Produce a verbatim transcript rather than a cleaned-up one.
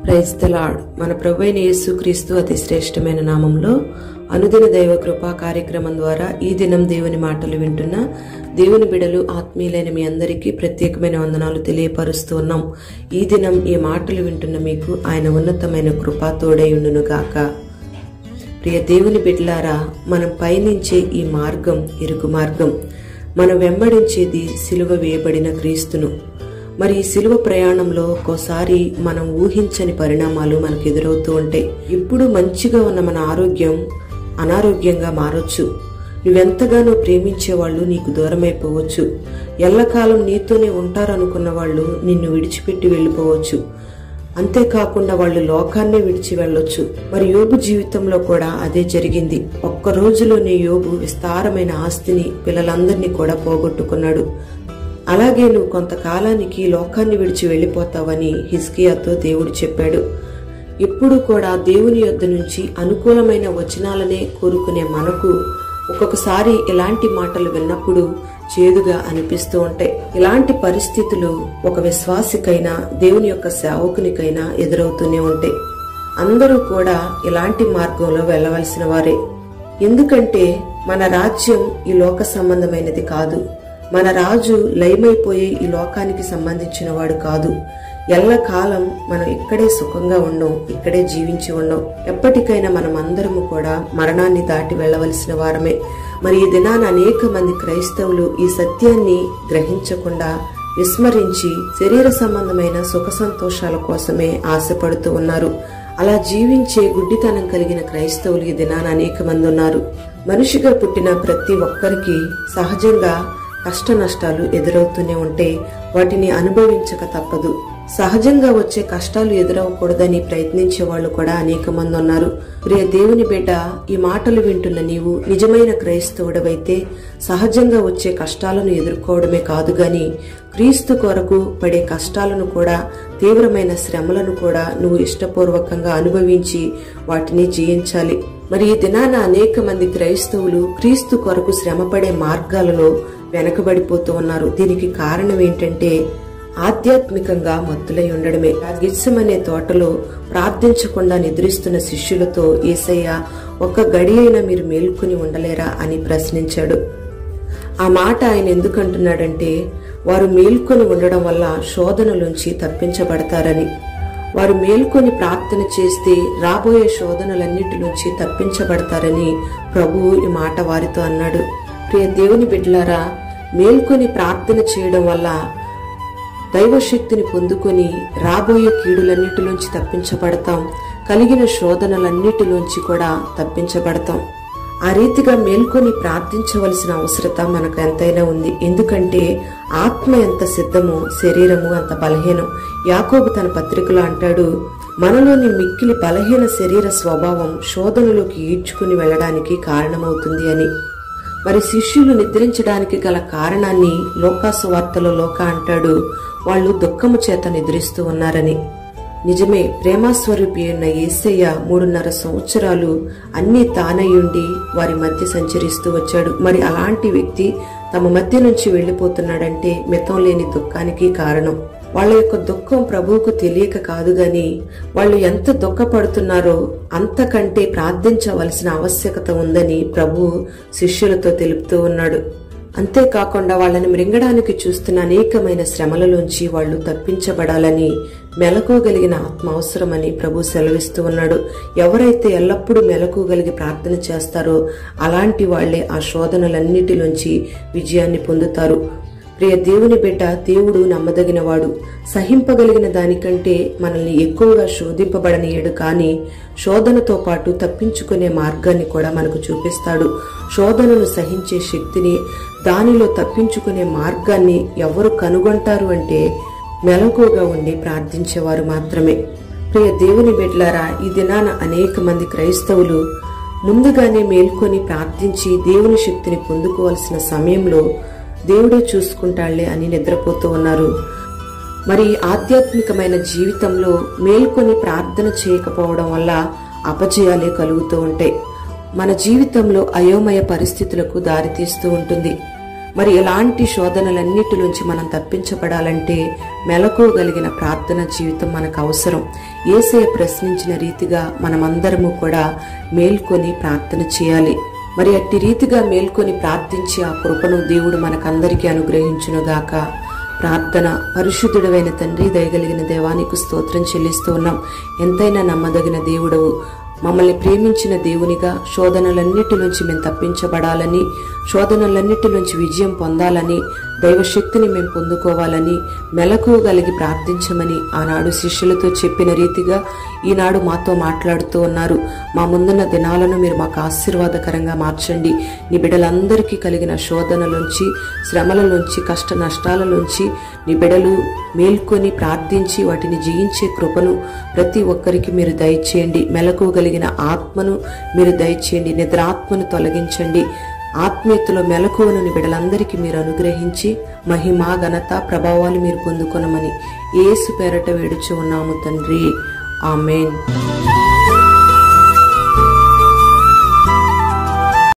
Praise the lord. మన ప్రభువైన యేసుక్రీస్తు అతి శ్రేష్టమైన నామంలో అనుదిన దైవ కృపా కార్యక్రమం ద్వారా ఈ దినం దేవుని మాటలు వింటున్న దేవుని బిడలు ఆత్మీయులైన మీ అందరికీ ప్రత్యేకమైన వందనాలు తెలియపరుస్తూ ఉన్నాం. ఈ దినం ఈ మాటలు వింటున్న మీకు ఆయన ఉన్నతమైన కృపా తోడైయుండును గాక. ప్రియ దేవుని బిడ్డలారా, మనం పయనించే ఈ మార్గం ఇరుకు మార్గం. మనం వెంబడించేది సిలువ వేయబడిన క్రీస్తును. మరి ఈ సిలువ ప్రయాణంలో ఒక్కోసారి మనం ఊహించని పరిణామాలు మనకు ఎదురవుతూ ఉంటాయి. ఇప్పుడు మంచిగా ఉన్న మన ఆరోగ్యం అనారోగ్యంగా మారొచ్చు. నువ్వెంతగానో ప్రేమించే వాళ్ళు నీకు దూరమైపోవచ్చు. ఎల్లకాలం నీతోనే ఉంటారనుకున్న వాళ్ళు నిన్ను విడిచిపెట్టి వెళ్ళిపోవచ్చు. అంతేకాకుండా వాళ్ళు లోకాన్నే విడిచి వెళ్ళొచ్చు. మరి యోబు జీవితంలో కూడా అదే జరిగింది. ఒక్క రోజులోనే యోబు విస్తారమైన ఆస్తిని, పిల్లలందరినీ కూడా పోగొట్టుకున్నాడు. అలాగే నువ్వు కొంతకాలానికి లోకాన్ని విడిచి వెళ్లిపోతావని హిజ్కియాతో దేవుడు చెప్పాడు. ఎప్పుడు కూడా దేవుని యొద్ద నుంచి అనుకూలమైన వచనాలనే కోరుకునే మనకు ఒక్కొక్కసారి ఇలాంటి మాటలు విన్నప్పుడు చేదుగా అనిపిస్తూ ఉంటాయి. ఇలాంటి పరిస్థితులు ఒక విశ్వాసికైనా దేవుని యొక్క సేవకునికైనా ఎదురవుతూనే ఉంటాయి. అందరూ కూడా ఇలాంటి మార్గంలో వెళ్ళవలసిన వారే. ఎందుకంటే మన రాజ్యం ఈ లోక సంబంధమైనది కాదు. మన రాజు లయమైపోయే ఈ లోకానికి సంబంధించిన వాడు కాదు. ఎల్లకాలం మనం ఇక్కడే సుఖంగా ఉండం, ఇక్కడే జీవించి ఉండం. ఎప్పటికైనా మనం అందరము కూడా మరణాన్ని దాటి వెళ్లవలసిన వారమే. మరి ఈ దినాన అనేక మంది క్రైస్తవులు ఈ సత్యాన్ని గ్రహించకుండా విస్మరించి శరీర సంబంధమైన సుఖ సంతోషాల కోసమే ఆశపడుతూ ఉన్నారు. అలా జీవించే గుడ్డితనం కలిగిన క్రైస్తవులు ఈ దినాన అనేక మంది ఉన్నారు. మనిషిగా పుట్టిన ప్రతి ఒక్కరికి సహజంగా కష్ట నష్టాలు ఎదురవుతూనే ఉంటే వాటిని అనుభవించక తప్పదు. సహజంగా వచ్చే కష్టాలు ఎదురవకూడదని ప్రయత్నించే వాళ్ళు కూడా అనేక మంది ఉన్నారు. ప్రియ దేవుని బిడ్డ, ఈ మాటలు వింటున్న నీవు నిజమైన క్రైస్తవుడవైతే సహజంగా వచ్చే కష్టాలను ఎదుర్కోవడమే కాదు గాని క్రీస్తు కొరకు పడే కష్టాలను కూడా, తీవ్రమైన శ్రమలను కూడా నువ్వు ఇష్టపూర్వకంగా అనుభవించి వాటిని జయించాలి. మరి ఈ దినాన అనేక మంది క్రైస్తవులు క్రీస్తు కొరకు శ్రమపడే మార్గాలలో వెనకబడిపోతూ ఉన్నారు. దీనికి కారణం ఏంటంటే ఆధ్యాత్మికంగా మత్తులై ఉండడమే. గిత్సెమనే తోటలో ప్రార్థించకుండా నిద్రిస్తున్న శిష్యులతో యేసయ్య ఒక్క గడి అయినా మీరు మేల్కొని ఉండలేరా అని ప్రశ్నించాడు. ఆ మాట ఆయన ఎందుకంటున్నాడంటే వారు మేల్కొని ఉండడం వల్ల శోధనలోంచి తప్పించబడతారని. వారు మేల్కొని ప్రార్థన చేస్తే రాబోయే శోధనలన్నిటిలోంచి తప్పించబడతారని ప్రభువు ఈ మాట వారితో అన్నాడు. ప్రియ దేవుని బిడ్డలారా, మేల్కొని ప్రార్థన చేయడం వల్ల దైవశక్తిని పొందుకొని రాబోయే కీడులన్నిటిలోంచి తప్పించబడతాం. కలిగిన శోధనలన్నిటిలోంచి కూడా తప్పించబడతాం. ఆ రీతిగా మేల్కొని ప్రార్థించవలసిన అవసరత మనకు ఎంతైనా ఉంది. ఎందుకంటే ఆత్మ ఎంత సిద్ధమో శరీరము అంత బలహీనం. యాకోబు తన పత్రికలో అంటాడు, మనలోని మిక్కిలి బలహీన శరీర స్వభావం శోధనలోకి ఈడ్చుకుని వెళ్లడానికి కారణమవుతుంది అని. మరి శిష్యులు నిద్రించడానికి గల కారణాన్ని లోకాసు వార్తలో లోక అంటాడు, వాళ్ళు దుఃఖము చేత నిద్రిస్తూ ఉన్నారని. నిజమే, ప్రేమాస్వరూపి అయిన యేసయ్య మూడున్నర సంవత్సరాలు అన్ని తానయ్యుండి వారి మధ్య సంచరిస్తూ వచ్చాడు. మరి అలాంటి వ్యక్తి తమ మధ్య నుంచి వెళ్లిపోతున్నాడంటే మితం లేని దుఃఖానికి కారణం. వాళ్ళ యొక్క దుఃఖం ప్రభువుకు తెలియక కాదు గాని వాళ్ళు ఎంత దుఃఖపడుతున్నారో అంతకంటే ప్రార్థించవలసిన ఆవశ్యకత ఉందని ప్రభువు శిష్యులతో తెలుపుతూ ఉన్నాడు. అంతేకాకుండా వాళ్ళని మృంగడానికి చూస్తున్న అనేకమైన శ్రమలలోంచి వాళ్ళు తప్పించబడాలని మెలకువగలిగిన ఆత్మ అవసరమని ప్రభు సెలవిస్తూ ఉన్నాడు. ఎవరైతే ఎల్లప్పుడూ మెలకువగలిగి ప్రార్థన చేస్తారో అలాంటి వాళ్లే ఆ శోధనలన్నిటిలోంచి విజయాన్ని పొందుతారు. ప్రియ దేవుని బిడ్డ, దేవుడు నమ్మదగినవాడు. సహింపగలిగిన దానికంటే మనల్ని ఎక్కువగా శోధింపబడనీయడు, కానీ శోధనతో పాటు తప్పించుకునే మార్గాన్ని కూడా మనకు చూపిస్తాడు. శోధనను సహించే శక్తిని, దానిలో తప్పించుకునే మార్గాన్ని ఎవరు కనుగొంటారు అంటే మెలకువగా ఉండి ప్రార్థించేవారు మాత్రమే. ప్రియ దేవుని బిడ్డలారా, ఈ దినాన అనేక మంది క్రైస్తవులు ముందుగానే మేల్కొని ప్రార్థించి దేవుని శక్తిని పొందుకోవాల్సిన సమయంలో దేవుడే చూసుకుంటాళ్లే అని నిద్రపోతూ ఉన్నారు. మరి ఆధ్యాత్మికమైన జీవితంలో మేల్కొని ప్రార్థన చేయకపోవడం వల్ల అపజయాలే కలుగుతూ ఉంటాయి. మన జీవితంలో అయోమయ పరిస్థితులకు దారితీస్తూ ఉంటుంది. మరి ఎలాంటి శోధనలన్నిటిలోంచి మనం తప్పించబడాలంటే మెలకువగలిగిన ప్రార్థన జీవితం మనకు అవసరం. యేసయ్య ప్రశ్నించిన రీతిగా మనమందరము కూడా మేల్కొని ప్రార్థన చేయాలి. మరి అట్టి రీతిగా మేల్కొని ప్రార్థించి ఆ కృపను దేవుడు మనకందరికీ అనుగ్రహించునుగాక. ప్రార్థన. పరిశుద్ధుడైన తండ్రి, దయగలిగిన దేవానికి స్తోత్రం చెల్లిస్తూ ఉన్నాం. ఎంతైనా నమ్మదగిన దేవుడవు, మమ్మల్ని ప్రేమించిన దేవునిగా శోధనలన్నిటి నుంచి మేము తప్పించబడాలని, శోధనలన్నిటి నుంచి విజయం పొందాలని, దైవశక్తిని మేము పొందుకోవాలని మెలకువగలిగి ప్రార్థించమని ఆనాడు శిష్యులతో చెప్పిన రీతిగా ఈనాడు మాతో మాట్లాడుతూ ఉన్నారు. మా ముందున్న దినాలను మీరు మాకు ఆశీర్వాదకరంగా మార్చండి. నీ బిడ్డలందరికీ కలిగిన శోధనలోంచి, శ్రమలలోంచి, కష్ట నష్టాలలోంచి నీ బిడ్డలు మేల్కొని ప్రార్థించి వాటిని జయించే కృపను ప్రతి ఒక్కరికి మీరు దయచేయండి. మెలకువగలిగిన ఆత్మను మీరు దయచేయండి. నిద్రాత్మను తొలగించండి. ఆత్మీయతలో మెలకువను నీ బిడ్డలందరికీ మీరు అనుగ్రహించి మహిమ, ఘనత, ప్రభావాలు మీరు పొందుకొనమని యేసు పేరట వేడుచు ఉన్నాము తండ్రి. ఆమేన్.